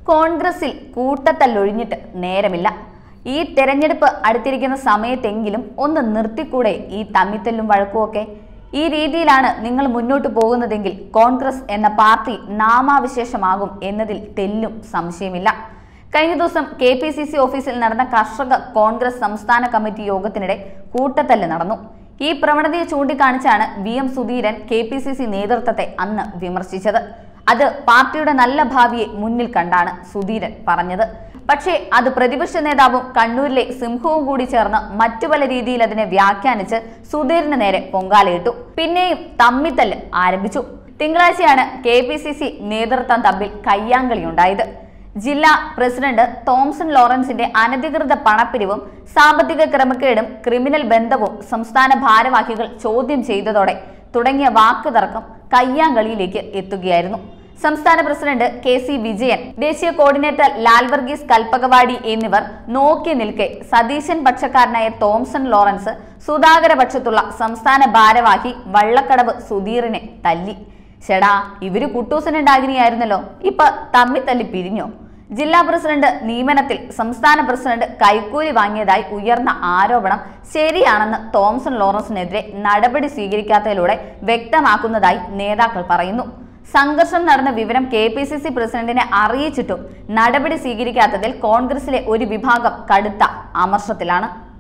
കോൺഗ്രസിൽ കൂട്ടത്തല്ലൊഴിഞ്ഞിട്ട് നേരമില്ല. ഈ തെരഞ്ഞെടുപ്പ് അടുത്തിരിക്കുന്ന സമയത്തെങ്കിലും ഒന്ന് നിർത്തിക്കൂടെ ഈ തമ്മിത്തല്ലും വഴക്കുമൊക്കെ? ഈ രീതിയിലാണ് നിങ്ങൾ മുന്നോട്ട് പോകുന്നതെങ്കിൽ കോൺഗ്രസ് എന്ന പാർട്ടി നാമാവിശേഷമാകും എന്നതിൽ തെല്ലും സംശയമില്ല. കഴിഞ്ഞ ദിവസം KPCC ഓഫീസിൽ നടന്ന കർഷക കോൺഗ്രസ് സംസ്ഥാന കമ്മിറ്റി യോഗത്തിനിടെ കൂട്ടത്തല്ല് നടന്നു. ഈ പ്രവണതയെ ചൂണ്ടിക്കാണിച്ചാണ് VM സുധീരൻ KPCC നേതൃത്വത്തെ അന്ന് വിമർശിച്ചത്. അത് പാർട്ടിയുടെ നല്ല ഭാവിയെ മുന്നിൽ കണ്ടാണ് സുധീരൻ പറഞ്ഞത്. പക്ഷേ അത് പ്രതിപക്ഷ നേതാവും കണ്ണൂരിലെ സിംഹവും കൂടി ചേർന്ന് മറ്റു പല രീതിയിൽ അതിനെ വ്യാഖ്യാനിച്ച് സുധീരന് നേരെ പൊങ്കാലയിട്ടു. പിന്നെയും തമ്മിത്തല്ല് ആരംഭിച്ചു. തിങ്കളാഴ്ചയാണ് KPCC നേതൃത്വം തമ്മിൽ കയ്യാങ്കളിയുണ്ടായത്. ജില്ലാ പ്രസിഡന്റ് തോംസൺ ലോറൻസിന്റെ അനധികൃത പണപ്പിരിവും സാമ്പത്തിക ക്രമക്കേടും ക്രിമിനൽ ബന്ധവും സംസ്ഥാന ഭാരവാഹികൾ ചോദ്യം ചെയ്തതോടെ തുടങ്ങിയ വാക്കുതർക്കം കയ്യാങ്കളിയിലേക്ക് എത്തുകയായിരുന്നു. സംസ്ഥാന പ്രസിഡന്റ് KC വിജയൻ, ദേശീയ കോർഡിനേറ്റർ ലാൽ വർഗീസ് കൽപ്പകവാടി എന്നിവർ നോക്കി നിൽക്കെ സതീശൻ പക്ഷക്കാരനായ തോംസൺ ലോറൻസ് സുധാകര പക്ഷത്തുള്ള സംസ്ഥാന ഭാരവാഹി വള്ളക്കടവ് സുധീറിനെ തല്ലി. ചേടാ, ഇവര് കുട്ടൂസനുണ്ടാകിനിയായിരുന്നല്ലോ, ഇപ്പൊ തമ്മിത്തല്ലി പിരിഞ്ഞോ? ജില്ലാ പ്രസിഡന്റ് നിയമനത്തിൽ സംസ്ഥാന പ്രസിഡന്റ് കൈക്കൂലി വാങ്ങിയതായി ഉയർന്ന ആരോപണം ശരിയാണെന്ന് തോംസൺ ലോറൻസിനെതിരെ നടപടി സ്വീകരിക്കാത്തതിലൂടെ വ്യക്തമാക്കുന്നതായി നേതാക്കൾ പറയുന്നു. സംഘർഷം നടന്ന വിവരം KPCC പ്രസിഡന്റിനെ അറിയിച്ചിട്ടും നടപടി സ്വീകരിക്കാത്തതിൽ കോൺഗ്രസിലെ ഒരു വിഭാഗം കടുത്ത അമർഷത്തിലാണ്.